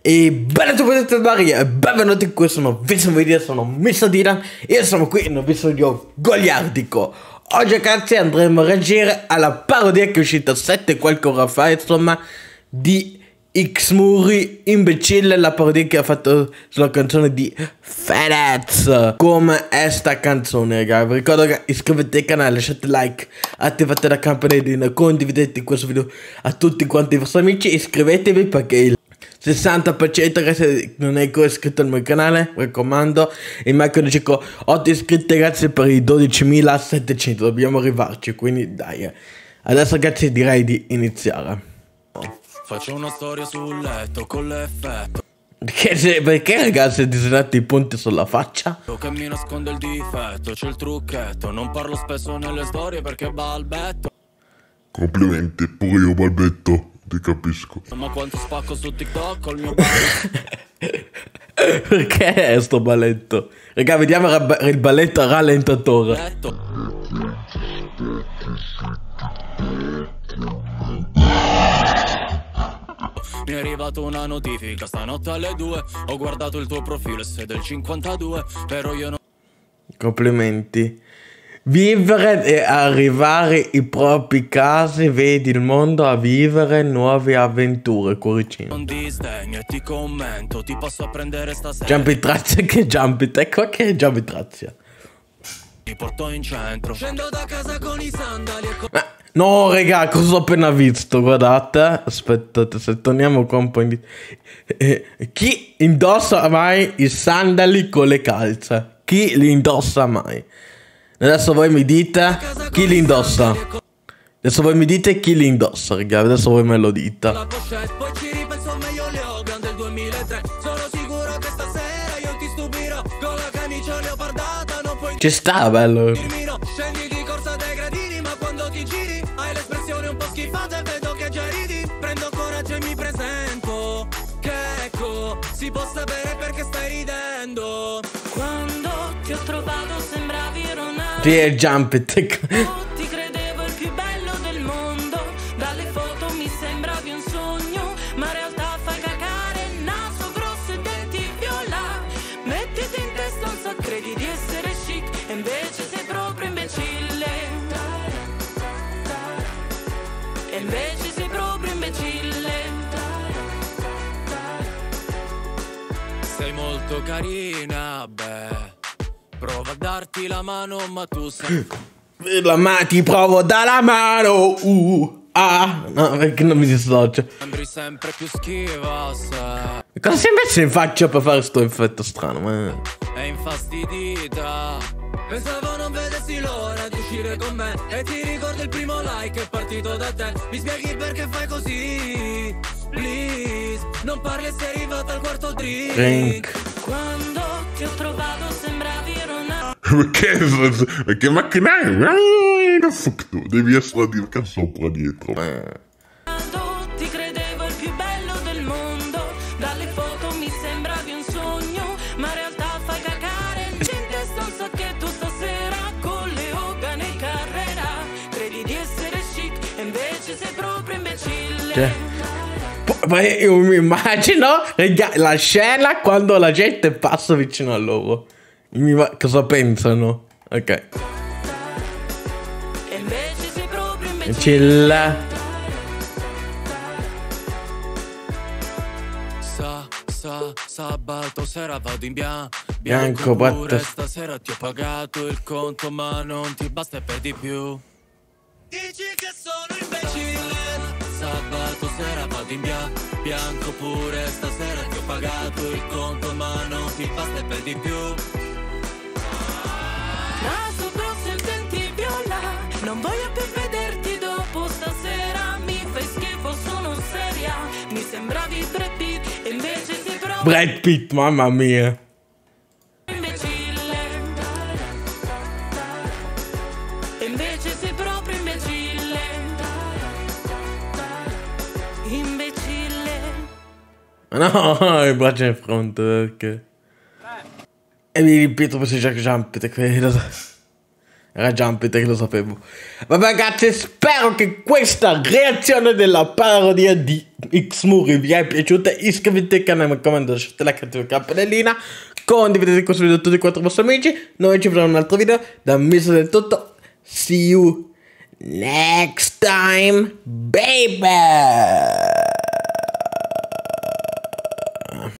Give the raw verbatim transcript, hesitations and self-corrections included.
E bene tutti Maria, benvenuti in questo nuovissimo video, sono mister Dylan e io sono qui in un nuovissimo video goliardico. Oggi ragazzi andremo a reagire alla parodia che è uscita sette qualche ora fa, insomma, di Xmuri Imbecille, la parodia che ha fatto sulla canzone di Fedez. Come è sta canzone, raga? Vi ricordo che iscrivetevi al canale, lasciate like, attivate la campanellina, condividete questo video a tutti quanti i vostri amici, iscrivetevi perché il sessanta per cento ragazzi non è ancora iscritto al mio canale, mi raccomando. E mancano circa otto iscritti ragazzi per i dodicimilasettecento, dobbiamo arrivarci, quindi dai. Adesso ragazzi direi di iniziare. Faccio una storia sul letto con l'effetto Perché, se, perché ragazzi disegnate i punti sulla faccia? che mi nasconde il difetto, c'è il trucchetto. Non parlo spesso nelle storie perché balbetto. Complimenti, pure io balbetto, ti capisco. Ma quanto spacco su TikTok col mio balletto. Perché è sto balletto? Raga, vediamo il balletto a rallentatore. Mi è arrivata una notifica stanotte alle due. Ho guardato il tuo profilo e sei del cinquantadue. Però io non... Complimenti. Vivere e arrivare i propri casi, vedi il mondo a vivere nuove avventure, cuoricino. Non disdegno e ti commento, ti posso prendere stasera. Giampi Trazia, che Giampi, ecco che è Giampi Trazia. Ti porto in centro. Scendo da casa con i sandali e con... Ma, no, raga, cosa ho appena visto? Guardate, aspettate, se torniamo qua un po' indietro. Eh, chi indossa mai i sandali con le calze? Chi li indossa mai? Adesso voi mi dite chi li indossa. Adesso voi mi dite chi li indossa, raga. Adesso voi me lo dite. Poi ci ripenso meglio le Hogan del duemilatré. Sono sicuro che stasera io ti stupirò con la camicia leopardata. Non puoi Ci sta, bello. dirmi no. Scendi di corsa dai gradini, ma quando ti giri hai l'espressione un po' schifata e vedo che già ridi. Prendo coraggio e mi presento, che ecco, si può sapere perché stai ridendo. Quando ti ho trovato sembravi Ronaldo. Sì, è Jumpy. Ti credevo il più bello del mondo, dalle foto mi sembravi un sogno, ma in realtà fai cagare il naso grosso e denti viola. Mettiti in testa un sacco, credi di essere chic e invece sei proprio imbecille. E invece sei proprio imbecille. Sei molto carina, beh. Prova a darti la mano, ma tu sai... La ma ti provo dalla mano. Uh, ah, no, perché non mi dissocio. Sembri sempre più schivosa. Cosa si è messo in faccia per fare sto effetto strano? Ma... È infastidita. Pensavo non vedessi l'ora di uscire con me. E ti ricordo il primo like è partito da te. Mi spieghi perché fai così? Please, non parli e sei arrivato al quarto drink. Drink. Quando ti ho trovato sembravi Ronaldo. Perché? Perché macchinari? Che fuck tu? Devi essere di che sopra dietro. Ti credevo il più bello del mondo, dalle foto mi sembravi un sogno, ma in realtà fai cagare in testa un sacchetto stasera con le Hogan in carrera. Credi di essere chic e invece sei proprio imbecille. Cioè, poi io mi immagino raga, la scena quando la gente passa vicino a loro. Mi cosa pensano? Ok. E invece sei proprio imbecille. Cilla. Sa, sa, sabato sera vado in bianco, Bianco, pure batte. stasera ti ho pagato il conto ma non ti basta e per di più. Dici che sono imbecille. Sabato sera vado in bianco, bianco pure stasera ti ho pagato il conto ma non ti basta e per di più. Naso grosso e denti viola, non voglio più vederti dopo stasera. Mi fai schifo, sono seria. Mi sembravi Brad Pitt e invece sei proprio Brad Pitt, mamma mia. imbecille. E invece sei proprio imbecille. Imbecille. No, il braccio in fronte perché. E mi ripeto per Jack Jump, te credo. Era Jumper, che lo sapevo. Vabbè ragazzi, spero che questa reazione della parodia di Xmuri vi è piaciuta. Iscrivetevi al canale, mi raccomando, lasciate la campanellina, condividete questo video a tutti e quattro i vostri amici. Noi ci vedremo in un altro video. Da Mister del tutto, see you next time, baby.